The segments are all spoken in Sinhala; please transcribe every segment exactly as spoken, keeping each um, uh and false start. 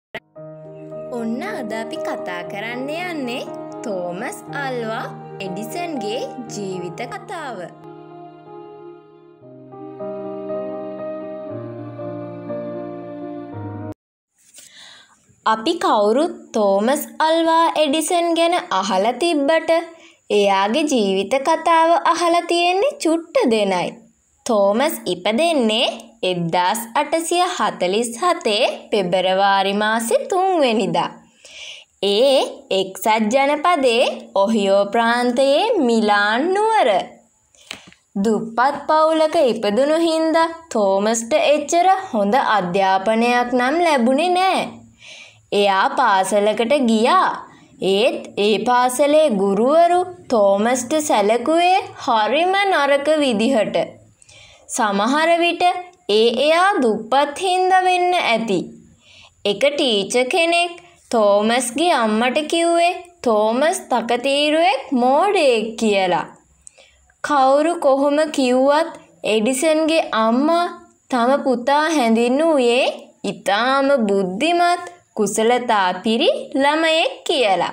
ඔන්න අද අපි කතා කරන්න යන්නේ තෝමස් අල්වා එඩිසන්ගේ ජීවිත කතාව. අපි කවුරුත් තෝමස් අල්වා එඩිසන් ගැන අහලා තිබ්බට එයාගේ ජීවිත කතාව අහලා තියෙන්නේ චුට්ට දෙනයි. තෝමස් ඉපදෙන්නේ එක්දාස් අටසිය හතළිස් හතේ පෙබරවාරි මාසේ තුන්වෙනිදා. ඒ එක්සත් ජනපදයේ ඔහියෝ ප්‍රාන්තයේ මිලාන් නුවර. දුප්පත් පවුලක ඉපදුණු හින්දා තෝමස්ට එච්චර හොඳ අධ්‍යාපනයක් නම් ලැබුණේ නෑ. එයා පාසලකට ගියා. ඒත් ඒ පාසලේ ගුරුවරු තෝමස්ට සැලකුවේ හරිම නරක විදිහට. සමහර විට ඒ එයා දුප්පත් හින්දා වෙන්න ඇති. එක ටීචර් කෙනෙක් තෝමස්ගේ අම්මට කිව්වේ තෝමස් තකතිරුවෙක් මෝඩයෙක් කියලා. කවුරු කොහොම කිව්වත් එඩිසන්ගේ අම්මා තම පුතා හැඳින්වුවේ ඉතාම බුද්ධිමත් කුසලතා පිරි ළමයෙක් කියලා.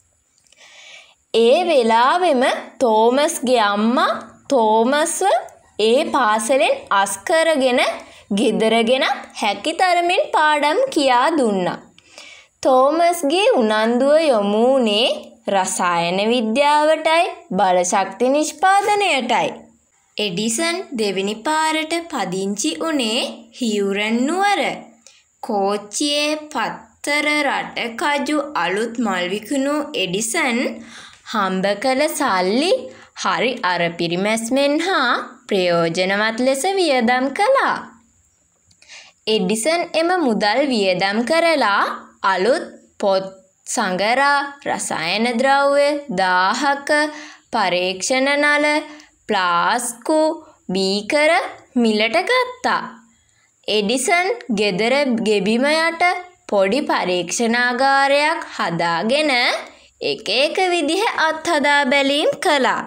ඒ වෙලාවෙම තෝමස්ගේ අම්මා තෝමස්ව ඒ පාසලෙන් අස් කරගෙන ගෙදරගෙනත් හැකි තරමින් පාඩම් කියා දුන්නා. තෝමස්ගේ උනන්දුව යොමු වුණේ රසායන විද්‍යාවටයි බලශක්ති නිෂ්පාදනයටයි. එඩිසන් දෙවෙනි පාරට පදිංචි වුණේ හියුරන් නුවර. කෝච්චියේ පත්තර රටකජු අලුත් මල් විකුණු එඩිසන් හම්බ කළ සල්ලි හරි අර පිරිමැස්මෙන් හා ප්‍රයෝජනවත් ලෙස වියදම් කළා. එඩිසන් එම මුදල් වියදම් කරලා අලුත් පොත් සඟරා රසායන ද්‍රව්‍ය දාහක පරීක්ෂණ නල ප්ලාස්කු බීකර මිලට ගත්තා. එඩිසන් ගෙදර ගෙබිම යට පොඩි පරීක්ෂණාගාරයක් හදාගෙන එක එක විදිහ අත්හදා බැලීම් කළා.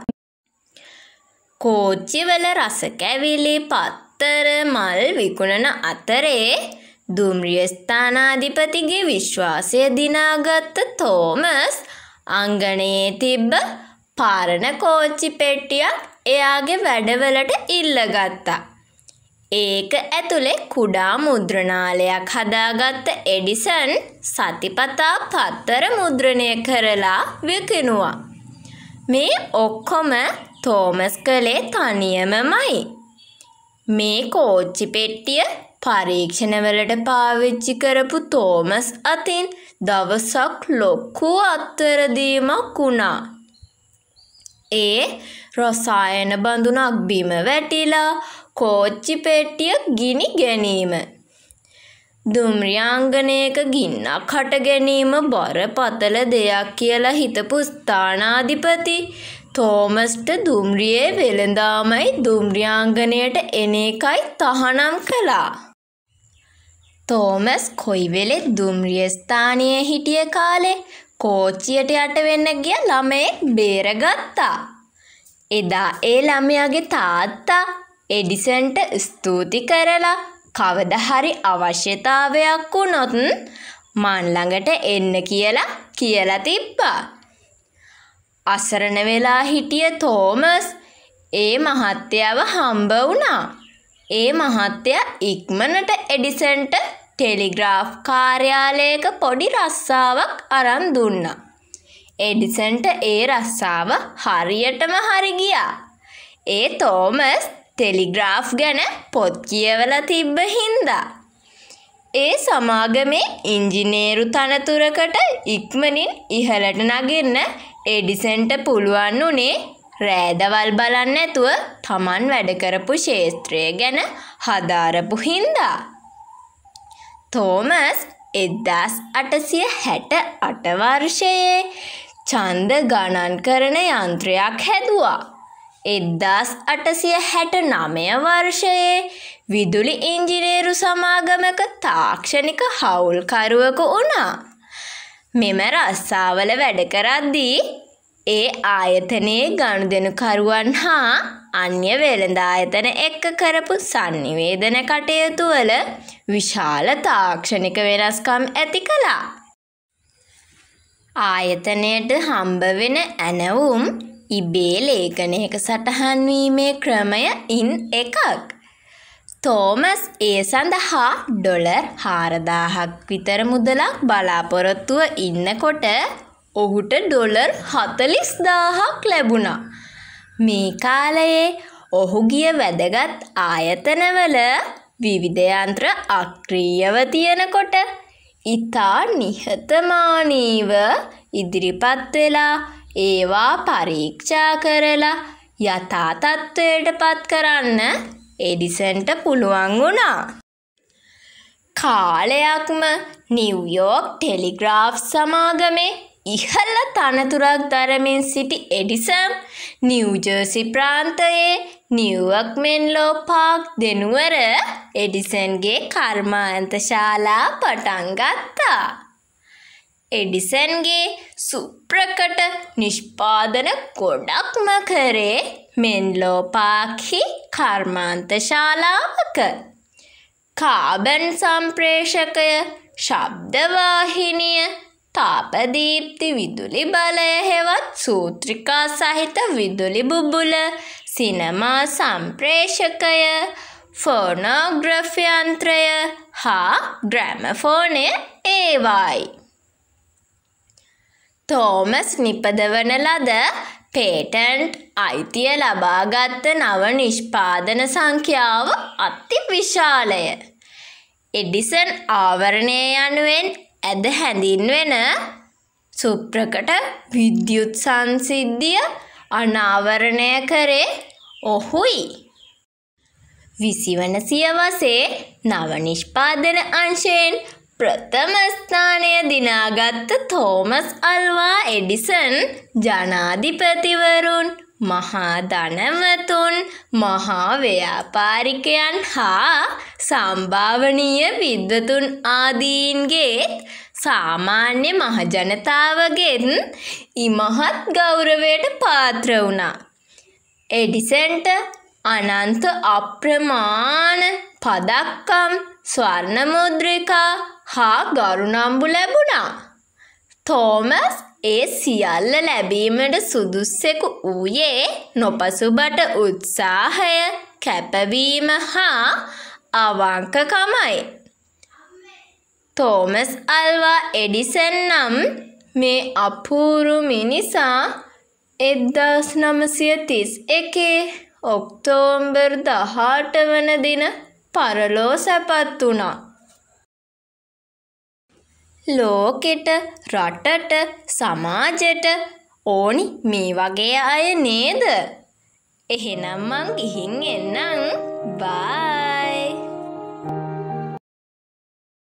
කෝච්චිවල රස කැවිලි පත්තර මල් විකුණන අතරේ දුම්රිය ස්ථානාධිපතිගේ විශ්වාසය දිනාගත්ත තෝමස් අංගණයේ තිබ්බ පාරණ කෝච්චි පෙට්ටියක් එයාගේ වැඩවලට ඉල්ලගත්තා. ඒක ඇතුලේ කුඩා මුද්‍රණාලයක් හදාගත්ත එඩිසන් සතිපතා පත්තර මුද්‍රණය කරලා විකිණුවා. මේ ඔක්කොම තෝමස් කළේ තනියමමයි. මේ කෝච්චි පෙට්ටිය පරීක්ෂණවලට පාවිච්චි කරපු තෝමස් අතින් දවසක් ලොකු අත්තරදීමක් වුණා. ඒ රසායන බඳුනක් බිම වැටිලා කෝච්චි පෙට්ටිය ගිනි ගැනීම. දුම්රියාංගනයක ගින්නක් හට ගැනීම බරපතල දෙයක් කියලා හිතපු ස්ථානාධිපති තෝමස්ට දුම්රියේ වෙළඳාමයි දුම්රියාංගනයට එන එකයි තහනම් කළා. තෝමස් කොයි වෙලෙත් දුම්රිය ස්ථානයේ හිටිය කාලේ කෝච්චියට යට වෙන්න ගිය ළමයෙක් බේරගත්තා. එදා ඒ ළමයාගේ තාත්තා එඩිසන්ට ස්තුති කරලා කවදා හරි අවශ්‍යතාවයක් වුණොත් මන් ළඟට එන්න කියලා කියලා තිබ්බා. අසරණ වෙලා හිටිය තෝමස් ඒ මහත්තයාව හම්බ වුණා. ඒ මහත්තයා ඉක්මනට එඩිසන්ට ටෙලිග්‍රාෆ් කාර්යාලයක පොඩි රස්සාවක් අරන් දුන්නා. එඩිසන්ට ඒ රස්සාව හරියටම හරි ගියා. ඒ තෝමස් ටෙලිග්‍රාෆ් ගැන පොත් කියවලා තිබ්බ හින්දා. ඒ සමාගමේ ඉංජිනේරු තනතුරකට ඉක්මනින් ඉහළට නගින්න එඩිසන්ට පුළුවන් උනේ රෑදවල් බලන්න නැතුව Taman වැඩ කරපු ක්ෂේත්‍රය ගැන හදාරපු හින්දා. තෝමස් එක්දාස් අටසිය හැට අට වර්ෂයේ ඡන්ද ගණන් කරන යන්ත්‍රයක් හැදුවා. එක්දාස් අටසිය හැට නවය වර්ෂයේ විදුලි ඉංජිනේරු සමාගමක තාක්ෂණික හවුල්කරුවෙකු වුණා. මෙම රස්සාවල වැඩ කරද්දී ඒ ආයතනයේ ගනුදෙනුකරුවන් හා අන්‍ය වෙළඳ ආයතන එක්ක කරපු sannivedana කටයුතු වල විශාල තාක්ෂණික වෙනස්කම් ඇති කළා. ආයතනයට හම්බ වෙන ඇණවුම් ඉබේ ලේඛනයක සටහන් වීමේ ක්‍රමය ඉන් එකක්. තෝමස් ඒ සඳහා ඩොලර් හාරදාහක් විතර මුදලක් බලාපොරොත්තුව ඉන්නකොට ඔහුට ඩොලර් හතළිස් දාහක් ලැබුණා. මේ කාලයේ ඔහු ගිය වැදගත් ආයතනවල විවිධ යන්ත්‍ර අක්‍රීයව තියෙනකොට ඉතා නිහතමානීව ඉදිරිපත් වෙලා ඒවා පරීක්ෂා කරලා යථා තත්ත්වයට පත් කරන්න එඩිසන්ට පුළුවන් වුණා. කාලයක්ම නිව්යෝර්ක් ටෙලිග්‍රාෆ් සමාගමේ ඉහළ තනතුරක් දරමින් සිටි එඩිසන් නිව්ජර්සි ප්‍රාන්තයේ නිව්යෝර්ක් මෙන්ලෝ පාර්ක් දෙනුවර එඩිසන්ගේ කර්මාන්ත ශාලා පටන් ගත්තා. එඩිසන්ගේ සුප්‍රකට නිෂ්පාදන ගොඩක්ම කරේ මෙන්ලෝ පාර්ක්හි කර්මාන්ත ශාලාවක. කාබන් සම්ප්‍රේෂකය, ශබ්දවාහිනිය, තාපදීප්ති විදුලි බලය හෙවත් සූත්‍රිකා සහිත විදුලි බුබුල, සිනමා සම්ප්‍රේෂකය, ෆෝනෝග්‍රැෆ් යන්ත්‍රය හා ග්‍රැමෆෝනය ඒවායි. තෝමස් නිපදවන ලද පේටන්ට් අයිතිය ලබාගත් නව නිෂ්පාදන සංඛ්‍යාව අති විශාලය. එඩිසන් ආවරණය යනුවෙන් ඇද හැඳින්වෙන සුප්‍රකට විද්‍යුත් සංසිද්ධිය අනාවරණය කරේ ඔහුයි. විසිවන සියවසේ නව නිෂ්පාදන අංශයෙන් ප්‍රථම ස්ථානය දිනාගත්ත තෝමස් අල්වා එඩිසන් ජනාධිපතිවරුන්, මහා ධනවතුන්, මහා ව්‍යාපාරිකයන් හා සම්භාවනීය විද්වතුන් ආදීන්ගේත් සාමාන්‍ය මහජනතාවගෙන් ඉමහත් ගෞරවයට පාත්‍ර වුණා. එඩිසන්ට අනන්ත අප්‍රමාණ පදක්කම්, ස්වර්ණ මුද්‍රිකා හා ගරුනම්බු ලැබුණා. තෝමස් ඒ සියල්ල ලැබීමට සුදුස්සෙකු වූයේ නොපසුබට උත්සාහය, කැපවීම හා අවංකකමයි. තෝමස් අල්වා එඩිසන් නම් මේ අපූරු මිනිසා එක්දාස් නවසිය තිස් එකේ ඔක්තෝබර් දහඅට වන දින පරලෝ සැපත් වුණා. ලෝකෙට, රටට, සමාජෙට ඕනි මේ වගේ අය නේද? එහෙනම් මං ගිහින් එන්නම්. බයි.